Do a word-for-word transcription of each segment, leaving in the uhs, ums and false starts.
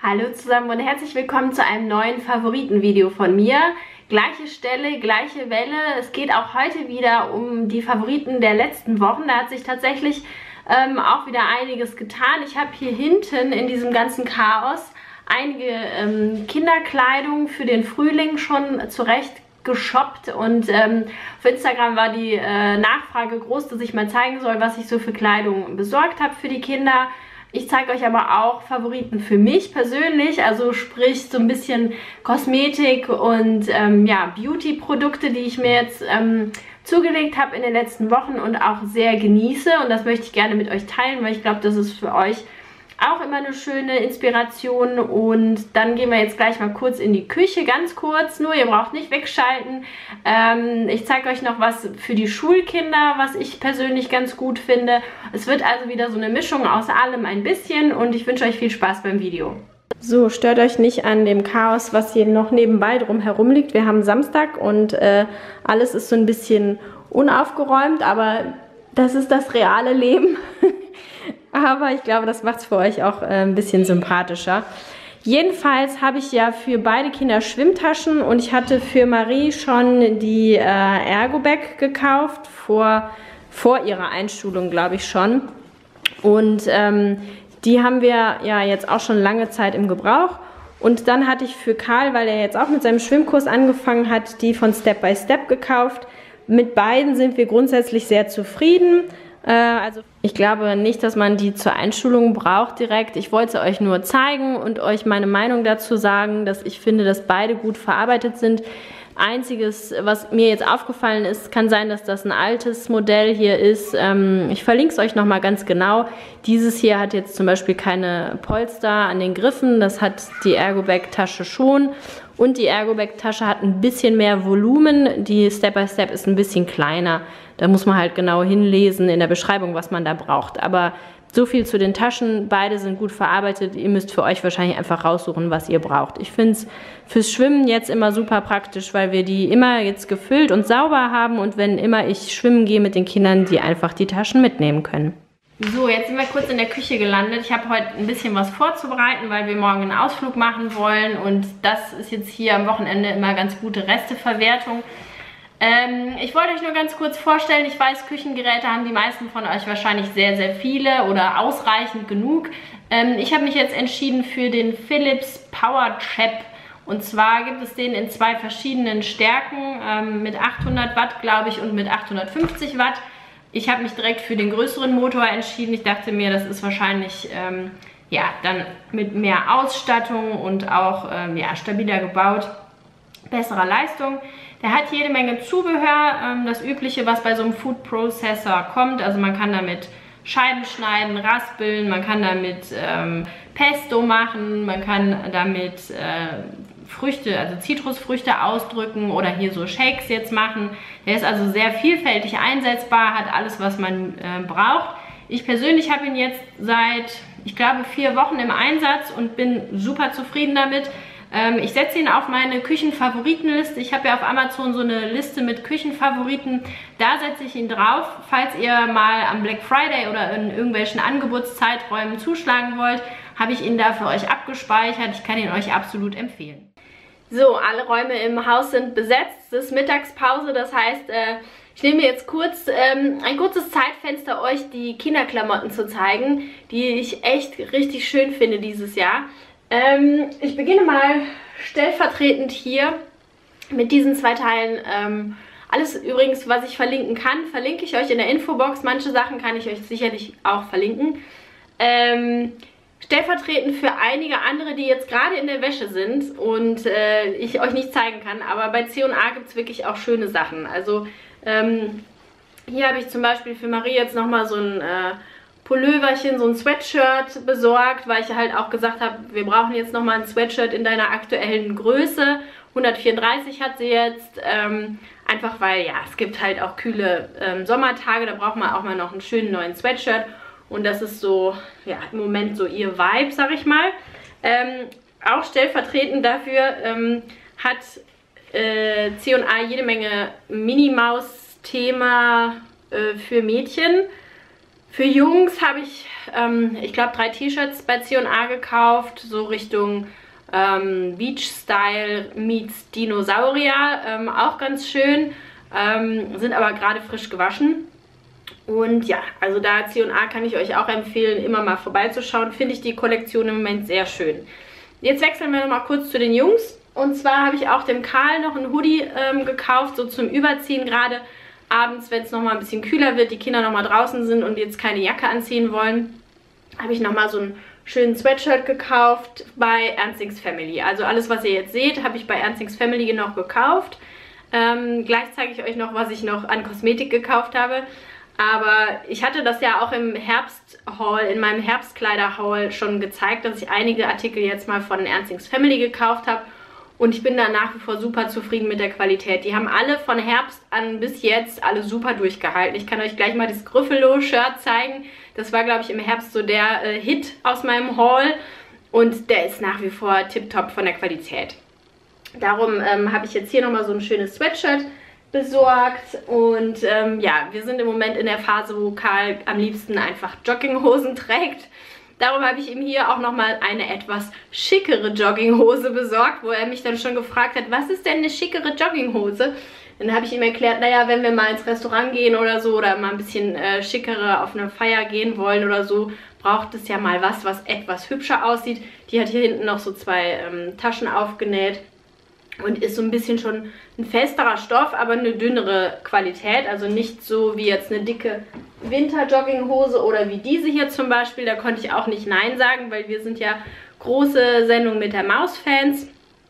Hallo zusammen und herzlich willkommen zu einem neuen Favoritenvideo von mir. Gleiche Stelle, gleiche Welle. Es geht auch heute wieder um die Favoriten der letzten Wochen. Da hat sich tatsächlich ähm, auch wieder einiges getan. Ich habe hier hinten in diesem ganzen Chaos einige ähm, Kinderkleidung für den Frühling schon zurecht geshoppt und ähm, auf Instagram war die äh, Nachfrage groß, dass ich mal zeigen soll, was ich so für Kleidung besorgt habe für die Kinder. Ich zeige euch aber auch Favoriten für mich persönlich, also sprich so ein bisschen Kosmetik und ähm, ja, Beauty-Produkte, die ich mir jetzt ähm, zugelegt habe in den letzten Wochen und auch sehr genieße. Und das möchte ich gerne mit euch teilen, weil ich glaube, das ist für euch auch immer eine schöne Inspiration. Und dann gehen wir jetzt gleich mal kurz in die Küche, ganz kurz, nur ihr braucht nicht wegschalten. Ähm, ich zeige euch noch was für die Schulkinder, was ich persönlich ganz gut finde. Es wird also wieder so eine Mischung aus allem ein bisschen und ich wünsche euch viel Spaß beim Video. So, stört euch nicht an dem Chaos, was hier noch nebenbei drum herum liegt. Wir haben Samstag und äh, alles ist so ein bisschen unaufgeräumt, aber das ist das reale Leben. Aber ich glaube, das macht es für euch auch äh, ein bisschen sympathischer. Jedenfalls habe ich ja für beide Kinder Schwimmtaschen und ich hatte für Marie schon die äh, Ergo-Bag gekauft, vor, vor ihrer Einschulung, glaube ich schon. Und ähm, die haben wir ja jetzt auch schon lange Zeit im Gebrauch. Und dann hatte ich für Karl, weil er jetzt auch mit seinem Schwimmkurs angefangen hat, die von Step by Step gekauft. Mit beiden sind wir grundsätzlich sehr zufrieden. Also ich glaube nicht, dass man die zur Einschulung braucht direkt. Ich wollte euch nur zeigen und euch meine Meinung dazu sagen, dass ich finde, dass beide gut verarbeitet sind. Einziges, was mir jetzt aufgefallen ist, kann sein, dass das ein altes Modell hier ist. Ich verlinke es euch nochmal ganz genau. Dieses hier hat jetzt zum Beispiel keine Polster an den Griffen. Das hat die Ergo-Bag-Tasche schon. Und die Ergo-Bag-Tasche hat ein bisschen mehr Volumen. Die Step by Step ist ein bisschen kleiner. Da muss man halt genau hinlesen in der Beschreibung, was man da braucht. Aber so viel zu den Taschen. Beide sind gut verarbeitet. Ihr müsst für euch wahrscheinlich einfach raussuchen, was ihr braucht. Ich finde es fürs Schwimmen jetzt immer super praktisch, weil wir die immer jetzt gefüllt und sauber haben. Und wenn immer ich schwimmen gehe mit den Kindern, die einfach die Taschen mitnehmen können. So, jetzt sind wir kurz in der Küche gelandet. Ich habe heute ein bisschen was vorzubereiten, weil wir morgen einen Ausflug machen wollen. Und das ist jetzt hier am Wochenende immer ganz gute Resteverwertung. Ähm, ich wollte euch nur ganz kurz vorstellen, ich weiß, Küchengeräte haben die meisten von euch wahrscheinlich sehr, sehr viele oder ausreichend genug. Ähm, ich habe mich jetzt entschieden für den Philips PowerChef. Und zwar gibt es den in zwei verschiedenen Stärken, ähm, mit achthundert Watt, glaube ich, und mit achthundertfünfzig Watt. Ich habe mich direkt für den größeren Motor entschieden. Ich dachte mir, das ist wahrscheinlich ähm, ja, dann mit mehr Ausstattung und auch ähm, ja, stabiler gebaut, besserer Leistung. Der hat jede Menge Zubehör, ähm, das übliche, was bei so einem Food Processor kommt. Also man kann damit Scheiben schneiden, raspeln, man kann damit ähm, Pesto machen, man kann damit äh, Früchte, also Zitrusfrüchte ausdrücken oder hier so Shakes jetzt machen. Der ist also sehr vielfältig einsetzbar, hat alles, was man äh, braucht. Ich persönlich habe ihn jetzt seit, ich glaube, vier Wochen im Einsatz und bin super zufrieden damit. Ähm, ich setze ihn auf meine Küchenfavoritenliste. Ich habe ja auf Amazon so eine Liste mit Küchenfavoriten. Da setze ich ihn drauf. Falls ihr mal am Black Friday oder in irgendwelchen Angebotszeiträumen zuschlagen wollt, habe ich ihn da für euch abgespeichert. Ich kann ihn euch absolut empfehlen. So, alle Räume im Haus sind besetzt. Es ist Mittagspause, das heißt, äh, ich nehme jetzt kurz ähm, ein kurzes Zeitfenster, euch die Kinderklamotten zu zeigen, die ich echt richtig schön finde dieses Jahr. Ähm, ich beginne mal stellvertretend hier mit diesen zwei Teilen. Ähm, alles übrigens, was ich verlinken kann, verlinke ich euch in der Infobox. Manche Sachen kann ich euch sicherlich auch verlinken. Ähm, stellvertretend für einige andere, die jetzt gerade in der Wäsche sind und äh, ich euch nicht zeigen kann. Aber bei C und A gibt es wirklich auch schöne Sachen. Also ähm, hier habe ich zum Beispiel für Marie jetzt nochmal so ein äh, Pulloverchen, so ein Sweatshirt besorgt, weil ich halt auch gesagt habe, wir brauchen jetzt nochmal ein Sweatshirt in deiner aktuellen Größe. hundertvierunddreißig hat sie jetzt, ähm, einfach weil, ja, es gibt halt auch kühle ähm, Sommertage, da braucht man auch mal noch einen schönen neuen Sweatshirt. Und das ist so, ja, im Moment so ihr Vibe, sag ich mal. Ähm, auch stellvertretend dafür ähm, hat äh, C und A jede Menge Mini-Maus-Thema äh, für Mädchen. Für Jungs habe ich, ähm, ich glaube, drei T-Shirts bei C und A gekauft, so Richtung ähm, Beach-Style meets Dinosaurier, ähm, auch ganz schön, ähm, sind aber gerade frisch gewaschen. Und ja, also da C und A kann ich euch auch empfehlen, immer mal vorbeizuschauen, finde ich die Kollektion im Moment sehr schön. Jetzt wechseln wir nochmal kurz zu den Jungs. Und zwar habe ich auch dem Karl noch einen Hoodie ähm, gekauft, so zum Überziehen gerade. Abends, wenn es nochmal ein bisschen kühler wird, die Kinder nochmal draußen sind und jetzt keine Jacke anziehen wollen, habe ich nochmal so einen schönen Sweatshirt gekauft bei Ernstings Family. Also alles, was ihr jetzt seht, habe ich bei Ernstings Family noch gekauft. Ähm, gleich zeige ich euch noch, was ich noch an Kosmetik gekauft habe. Aber ich hatte das ja auch im Herbst-Haul, in meinem Herbstkleider-Haul schon gezeigt, dass ich einige Artikel jetzt mal von Ernstings Family gekauft habe. Und ich bin da nach wie vor super zufrieden mit der Qualität. Die haben alle von Herbst an bis jetzt alle super durchgehalten. Ich kann euch gleich mal das Gruffalo-Shirt zeigen. Das war, glaube ich, im Herbst so der äh, Hit aus meinem Haul. Und der ist nach wie vor tipptopp von der Qualität. Darum ähm, habe ich jetzt hier nochmal so ein schönes Sweatshirt besorgt. Und ähm, ja, wir sind im Moment in der Phase, wo Karl am liebsten einfach Jogginghosen trägt. Darum habe ich ihm hier auch nochmal eine etwas schickere Jogginghose besorgt, wo er mich dann schon gefragt hat, was ist denn eine schickere Jogginghose? Dann habe ich ihm erklärt, naja, wenn wir mal ins Restaurant gehen oder so oder mal ein bisschen äh, schickere auf eine Feier gehen wollen oder so, braucht es ja mal was, was etwas hübscher aussieht. Die hat hier hinten noch so zwei ähm, Taschen aufgenäht und ist so ein bisschen schon ein festerer Stoff, aber eine dünnere Qualität. Also nicht so wie jetzt eine dicke Winter-Jogginghose oder wie diese hier zum Beispiel. Da konnte ich auch nicht Nein sagen, weil wir sind ja große Sendung mit der Maus-Fans.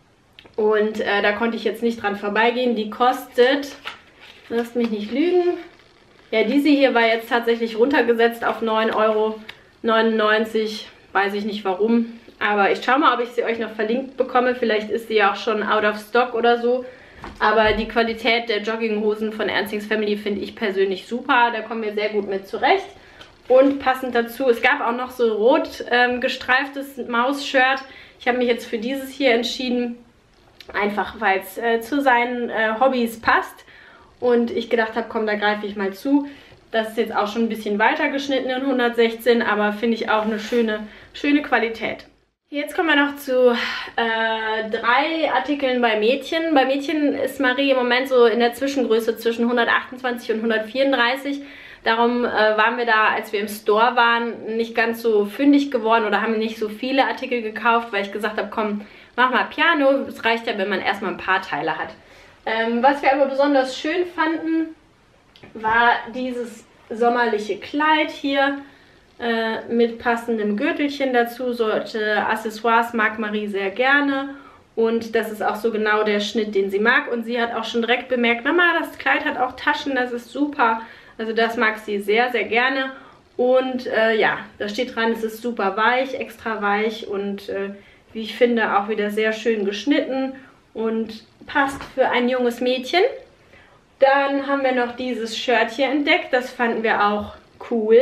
Und äh, da konnte ich jetzt nicht dran vorbeigehen. Die kostet, lasst mich nicht lügen, ja, diese hier war jetzt tatsächlich runtergesetzt auf neun Euro neunundneunzig. Weiß ich nicht warum. Aber ich schaue mal, ob ich sie euch noch verlinkt bekomme. Vielleicht ist sie ja auch schon out of stock oder so. Aber die Qualität der Jogginghosen von Ernstings Family finde ich persönlich super. Da kommen wir sehr gut mit zurecht. Und passend dazu, es gab auch noch so rot ähm, gestreiftes Maus-Shirt. Ich habe mich jetzt für dieses hier entschieden. Einfach, weil es äh, zu seinen äh, Hobbys passt. Und ich gedacht habe, komm, da greife ich mal zu. Das ist jetzt auch schon ein bisschen weiter geschnitten in hundertsechzehn, aber finde ich auch eine schöne, schöne Qualität. Jetzt kommen wir noch zu äh, drei Artikeln bei Mädchen. Bei Mädchen ist Marie im Moment so in der Zwischengröße zwischen hundertachtundzwanzig und hundertvierunddreißig. Darum äh, waren wir da, als wir im Store waren, nicht ganz so fündig geworden oder haben nicht so viele Artikel gekauft, weil ich gesagt habe, komm, mach mal Piano. Es reicht ja, wenn man erstmal ein paar Teile hat. Ähm, was wir aber besonders schön fanden, war dieses sommerliche Kleid hier. Äh, mit passendem Gürtelchen dazu. Solche Accessoires mag Marie sehr gerne und das ist auch so genau der Schnitt, den sie mag. Und sie hat auch schon direkt bemerkt, Mama, das Kleid hat auch Taschen, das ist super. Also das mag sie sehr, sehr gerne. Und äh, ja, da steht dran, es ist super weich, extra weich und äh, wie ich finde auch wieder sehr schön geschnitten und passt für ein junges Mädchen. Dann haben wir noch dieses Shirt hier entdeckt, das fanden wir auch cool.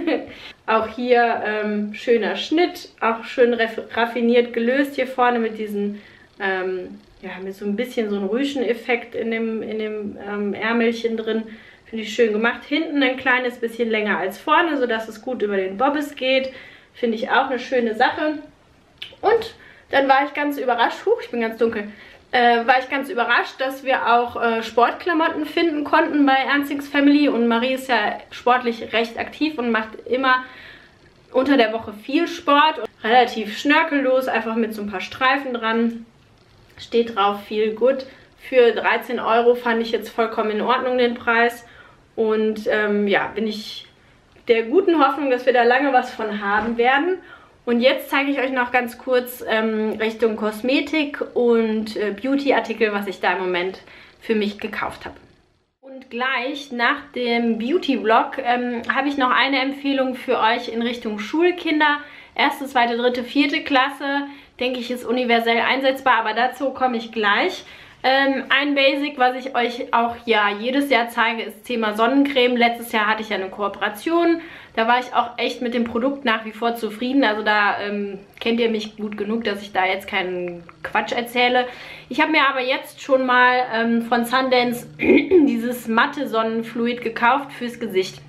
Auch hier ähm, schöner Schnitt, auch schön raffiniert gelöst hier vorne mit diesen, ähm, ja, mit so ein bisschen so einem Rüscheneffekt in dem, in dem ähm, Ärmelchen drin. Finde ich schön gemacht. Hinten ein kleines bisschen länger als vorne, sodass es gut über den Bobbes geht. Finde ich auch eine schöne Sache. Und dann war ich ganz überrascht, huch, ich bin ganz dunkel, Äh, war ich ganz überrascht, dass wir auch äh, Sportklamotten finden konnten bei Ernstings Family. Und Marie ist ja sportlich recht aktiv und macht immer unter der Woche viel Sport. Relativ schnörkellos, einfach mit so ein paar Streifen dran. Steht drauf, viel gut. Für dreizehn Euro fand ich jetzt vollkommen in Ordnung den Preis. Und ähm, ja, bin ich der guten Hoffnung, dass wir da lange was von haben werden. Und jetzt zeige ich euch noch ganz kurz ähm, Richtung Kosmetik und äh, Beauty-Artikel, was ich da im Moment für mich gekauft habe. Und gleich nach dem Beauty-Vlog ähm, habe ich noch eine Empfehlung für euch in Richtung Schulkinder. Erste, zweite, dritte, vierte Klasse, denke ich, ist universell einsetzbar, aber dazu komme ich gleich. Ähm, ein Basic, was ich euch auch ja jedes Jahr zeige, ist Thema Sonnencreme. Letztes Jahr hatte ich ja eine Kooperation. Da war ich auch echt mit dem Produkt nach wie vor zufrieden. Also da ähm, kennt ihr mich gut genug, dass ich da jetzt keinen Quatsch erzähle. Ich habe mir aber jetzt schon mal ähm, von Sundance dieses matte Sonnenfluid gekauft fürs Gesicht.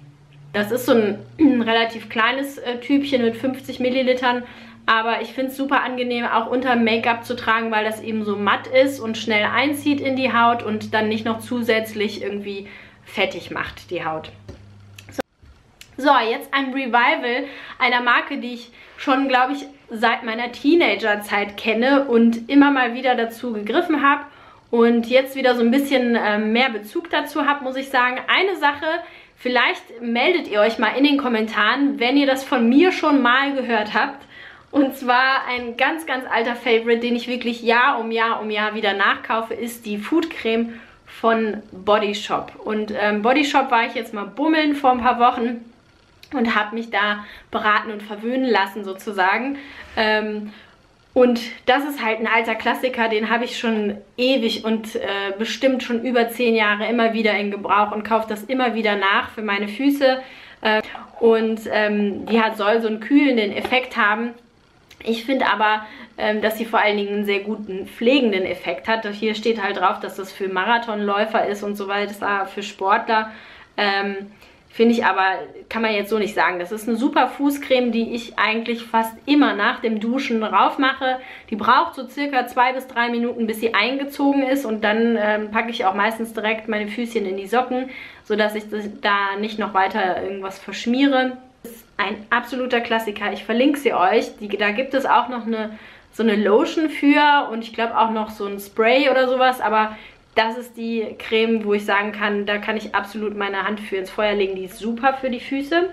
Das ist so ein, ein relativ kleines äh, Tübchen mit fünfzig Millilitern. Aber ich finde es super angenehm, auch unter Make-up zu tragen, weil das eben so matt ist und schnell einzieht in die Haut und dann nicht noch zusätzlich irgendwie fettig macht, die Haut. So, so jetzt ein Revival einer Marke, die ich schon, glaube ich, seit meiner Teenagerzeit kenne und immer mal wieder dazu gegriffen habe und jetzt wieder so ein bisschen äh, mehr Bezug dazu habe, muss ich sagen. Eine Sache, vielleicht meldet ihr euch mal in den Kommentaren, wenn ihr das von mir schon mal gehört habt. Und zwar ein ganz, ganz alter Favorite, den ich wirklich Jahr um Jahr um Jahr wieder nachkaufe, ist die Foodcreme von Body Shop. Und ähm, Body Shop war ich jetzt mal bummeln vor ein paar Wochen und habe mich da beraten und verwöhnen lassen sozusagen. Ähm, und das ist halt ein alter Klassiker, den habe ich schon ewig und äh, bestimmt schon über zehn Jahre immer wieder in Gebrauch und kaufe das immer wieder nach für meine Füße. Äh, und ähm, die hat, soll so einen kühlenden Effekt haben. Ich finde aber, ähm, dass sie vor allen Dingen einen sehr guten pflegenden Effekt hat. Hier steht halt drauf, dass das für Marathonläufer ist und so weiter, für Sportler. Ähm, finde ich aber, kann man jetzt so nicht sagen. Das ist eine super Fußcreme, die ich eigentlich fast immer nach dem Duschen drauf mache. Die braucht so circa zwei bis drei Minuten, bis sie eingezogen ist. Und dann ähm, packe ich auch meistens direkt meine Füßchen in die Socken, sodass ich das, da nicht noch weiter irgendwas verschmiere. Ein absoluter Klassiker. Ich verlinke sie euch. Die, da gibt es auch noch eine, so eine Lotion für und ich glaube auch noch so ein Spray oder sowas. Aber das ist die Creme, wo ich sagen kann, da kann ich absolut meine Hand für ins Feuer legen. Die ist super für die Füße.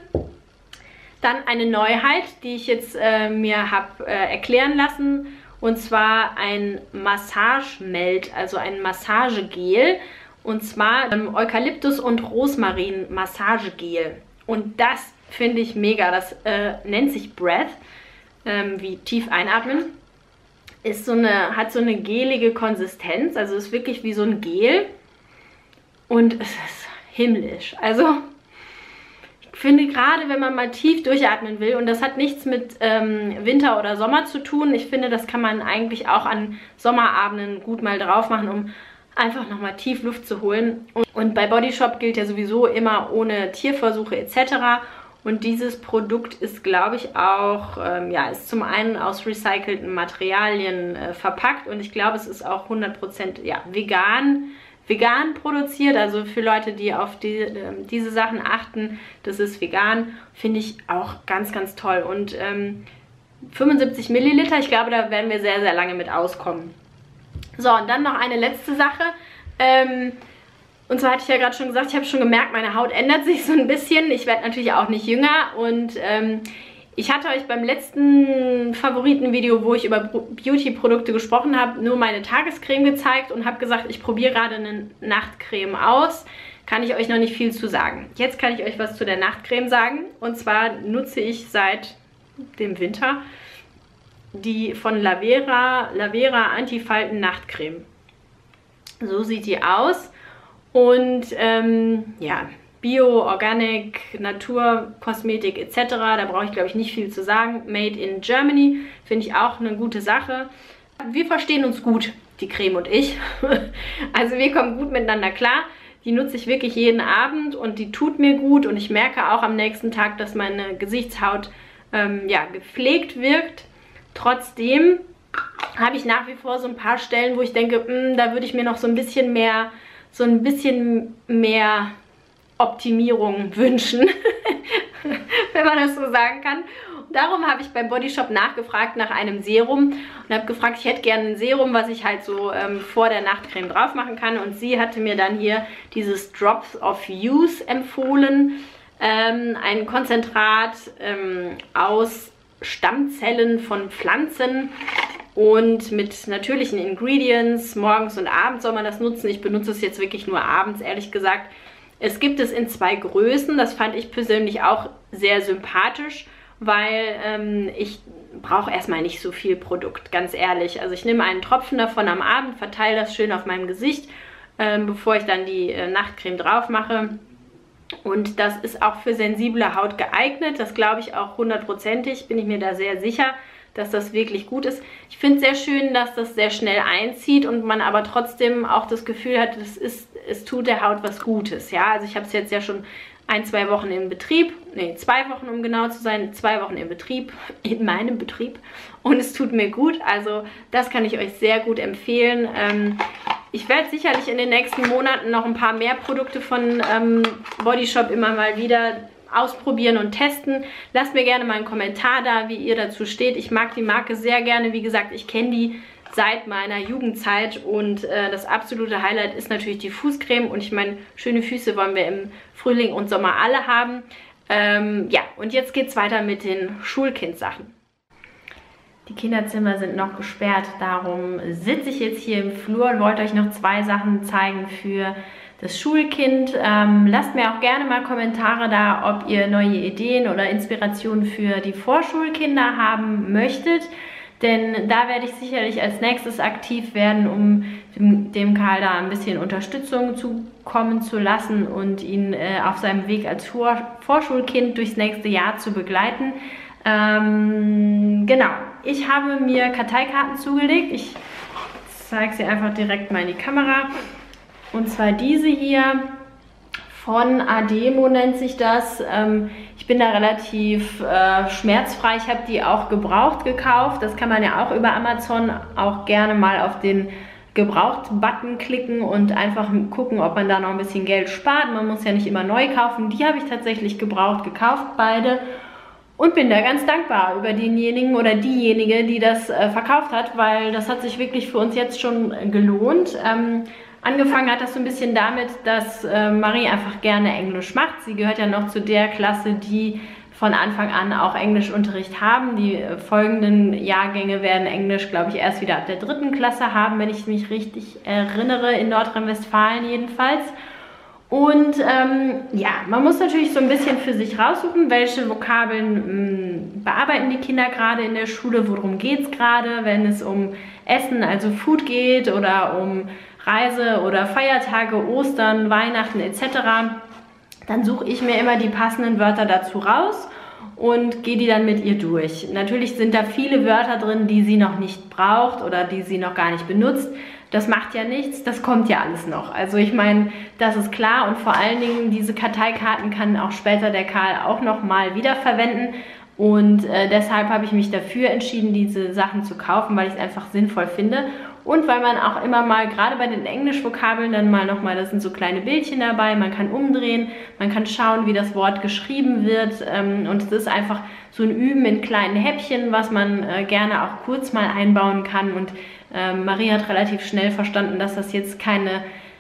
Dann eine Neuheit, die ich jetzt äh, mir habe äh, erklären lassen. Und zwar ein Massagemelt, also ein Massagegel. Und zwar ähm, Eukalyptus- und Rosmarin-Massagegel. Und das finde ich mega. Das äh, nennt sich Breath, ähm, wie tief einatmen. Ist so eine, hat so eine gelige Konsistenz, also ist wirklich wie so ein Gel. Und es ist himmlisch. Also ich finde gerade, wenn man mal tief durchatmen will, und das hat nichts mit ähm, Winter oder Sommer zu tun, ich finde, das kann man eigentlich auch an Sommerabenden gut mal drauf machen, um einfach nochmal tief Luft zu holen. Und, und bei Body Shop gilt ja sowieso immer ohne Tierversuche et cetera. Und dieses Produkt ist, glaube ich, auch, ähm, ja, ist zum einen aus recycelten Materialien äh, verpackt und ich glaube, es ist auch hundert Prozent ja, vegan, vegan produziert. Also für Leute, die auf die, äh, diese Sachen achten, das ist vegan, finde ich auch ganz, ganz toll. Und ähm, fünfundsiebzig Milliliter, ich glaube, da werden wir sehr, sehr lange mit auskommen. So, und dann noch eine letzte Sache. Ähm, Und zwar hatte ich ja gerade schon gesagt, ich habe schon gemerkt, meine Haut ändert sich so ein bisschen. Ich werde natürlich auch nicht jünger und ähm, ich hatte euch beim letzten Favoritenvideo, wo ich über Beauty-Produkte gesprochen habe, nur meine Tagescreme gezeigt und habe gesagt, ich probiere gerade eine Nachtcreme aus. Kann ich euch noch nicht viel zu sagen. Jetzt kann ich euch was zu der Nachtcreme sagen. Und zwar nutze ich seit dem Winter die von Lavera, Lavera Antifalten Nachtcreme. So sieht die aus. Und ähm, ja, Bio, Organic, Natur, Kosmetik et cetera. Da brauche ich, glaube ich, nicht viel zu sagen. Made in Germany, finde ich auch eine gute Sache. Wir verstehen uns gut, die Creme und ich. Also wir kommen gut miteinander klar. Die nutze ich wirklich jeden Abend und die tut mir gut. Und ich merke auch am nächsten Tag, dass meine Gesichtshaut ähm, ja, gepflegt wirkt. Trotzdem habe ich nach wie vor so ein paar Stellen, wo ich denke, mh, da würde ich mir noch so ein bisschen mehr... so ein bisschen mehr Optimierung wünschen, wenn man das so sagen kann. Und darum habe ich beim Body Shop nachgefragt nach einem Serum und habe gefragt, ich hätte gerne ein Serum, was ich halt so ähm, vor der Nachtcreme drauf machen kann. Und sie hatte mir dann hier dieses Drops of Use empfohlen, ähm, ein Konzentrat ähm, aus Stammzellen von Pflanzen. Und mit natürlichen Ingredients, morgens und abends soll man das nutzen. Ich benutze es jetzt wirklich nur abends, ehrlich gesagt. Es gibt es in zwei Größen. Das fand ich persönlich auch sehr sympathisch, weil ähm, ich brauche erstmal nicht so viel Produkt, ganz ehrlich. Also ich nehme einen Tropfen davon am Abend, verteile das schön auf meinem Gesicht, ähm, bevor ich dann die äh, Nachtcreme drauf mache. Und das ist auch für sensible Haut geeignet. Das glaube ich auch hundertprozentig, bin ich mir da sehr sicher, dass das wirklich gut ist. Ich finde es sehr schön, dass das sehr schnell einzieht und man aber trotzdem auch das Gefühl hat, es, ist, es tut der Haut was Gutes. Ja, also ich habe es jetzt ja schon ein, zwei Wochen in Betrieb, nee, zwei Wochen um genau zu sein, zwei Wochen in Betrieb, in meinem Betrieb und es tut mir gut, also das kann ich euch sehr gut empfehlen. Ähm, ich werde sicherlich in den nächsten Monaten noch ein paar mehr Produkte von ähm, Body Shop immer mal wieder ausprobieren und testen. Lasst mir gerne mal einen Kommentar da, wie ihr dazu steht. Ich mag die Marke sehr gerne, wie gesagt, ich kenne die seit meiner Jugendzeit und äh, das absolute Highlight ist natürlich die Fußcreme und ich meine, schöne Füße wollen wir im Frühling und Sommer alle haben. Ähm, ja, und jetzt geht es weiter mit den Schulkindsachen. Die Kinderzimmer sind noch gesperrt, darum sitze ich jetzt hier im Flur und wollte euch noch zwei Sachen zeigen für das Schulkind. Ähm, lasst mir auch gerne mal Kommentare da, ob ihr neue Ideen oder Inspirationen für die Vorschulkinder haben möchtet. Denn da werde ich sicherlich als nächstes aktiv werden, um dem, dem Karl da ein bisschen Unterstützung zukommen zu lassen und ihn äh, auf seinem Weg als Vor Vorschulkind durchs nächste Jahr zu begleiten. Ähm, genau, ich habe mir Karteikarten zugelegt. Ich zeige sie einfach direkt mal in die Kamera. Und zwar diese hier. Von Ademo nennt sich das. Ähm, ich bin da relativ äh, schmerzfrei. Ich habe die auch gebraucht gekauft. Das kann man ja auch über Amazon auch gerne mal auf den Gebraucht-Button klicken und einfach gucken, ob man da noch ein bisschen Geld spart. Man muss ja nicht immer neu kaufen. Die habe ich tatsächlich gebraucht gekauft, beide. Und bin da ganz dankbar über denjenigen oder diejenige, die das äh, verkauft hat, weil das hat sich wirklich für uns jetzt schon gelohnt. Ähm, Angefangen hat das so ein bisschen damit, dass äh, Marie einfach gerne Englisch macht. Sie gehört ja noch zu der Klasse, die von Anfang an auch Englischunterricht haben. Die äh, folgenden Jahrgänge werden Englisch, glaube ich, erst wieder ab der dritten Klasse haben, wenn ich mich richtig erinnere, in Nordrhein-Westfalen jedenfalls. Und ähm, ja, man muss natürlich so ein bisschen für sich raussuchen, welche Vokabeln mh, bearbeiten die Kinder gerade in der Schule, worum geht es gerade, wenn es um Essen, also Food geht oder um Reise oder Feiertage, Ostern, Weihnachten et cetera. Dann suche ich mir immer die passenden Wörter dazu raus und gehe die dann mit ihr durch. Natürlich sind da viele Wörter drin, die sie noch nicht braucht oder die sie noch gar nicht benutzt. Das macht ja nichts, das kommt ja alles noch. Also ich meine, das ist klar und vor allen Dingen diese Karteikarten kann auch später der Karl auch nochmal wiederverwenden. Und äh, deshalb habe ich mich dafür entschieden, diese Sachen zu kaufen, weil ich es einfach sinnvoll finde. Und weil man auch immer mal, gerade bei den Englischvokabeln, dann mal nochmal, das sind so kleine Bildchen dabei, man kann umdrehen, man kann schauen, wie das Wort geschrieben wird. Ähm, und es ist einfach so ein Üben in kleinen Häppchen, was man äh, gerne auch kurz mal einbauen kann. Und äh, Marie hat relativ schnell verstanden, dass das jetzt keine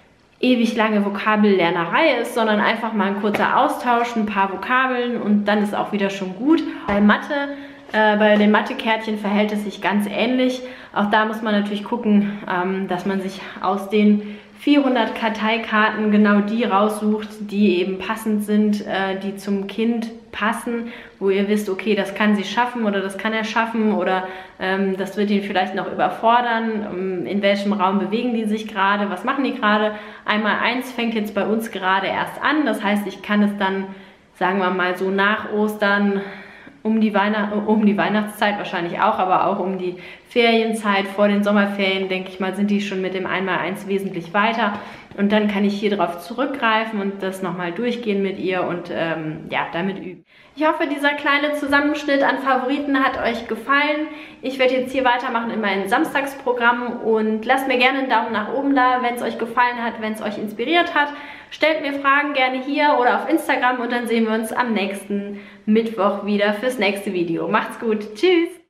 ewig lange Vokabellernerei ist, sondern einfach mal ein kurzer Austausch, ein paar Vokabeln und dann ist auch wieder schon gut. Bei Mathe, äh, bei den Mathe-Kärtchen verhält es sich ganz ähnlich. Auch da muss man natürlich gucken, ähm, dass man sich aus den vierhundert Karteikarten genau die raussucht, die eben passend sind, äh, die zum Kind passen, wo ihr wisst, okay, das kann sie schaffen oder das kann er schaffen oder ähm, das wird ihn vielleicht noch überfordern, ähm, in welchem Raum bewegen die sich gerade, was machen die gerade. Einmal eins fängt jetzt bei uns gerade erst an, das heißt, ich kann es dann, sagen wir mal so nach Ostern, um die, Weihnacht um die Weihnachtszeit wahrscheinlich auch, aber auch um die Ferienzeit, vor den Sommerferien, denke ich mal, sind die schon mit dem Einmaleins wesentlich weiter. Und dann kann ich hier drauf zurückgreifen und das nochmal durchgehen mit ihr und ähm, ja, damit üben. Ich hoffe, dieser kleine Zusammenschnitt an Favoriten hat euch gefallen. Ich werde jetzt hier weitermachen in meinem Samstagsprogramm und lasst mir gerne einen Daumen nach oben da, wenn es euch gefallen hat, wenn es euch inspiriert hat. Stellt mir Fragen gerne hier oder auf Instagram und dann sehen wir uns am nächsten Mittwoch wieder fürs nächste Video. Macht's gut. Tschüss!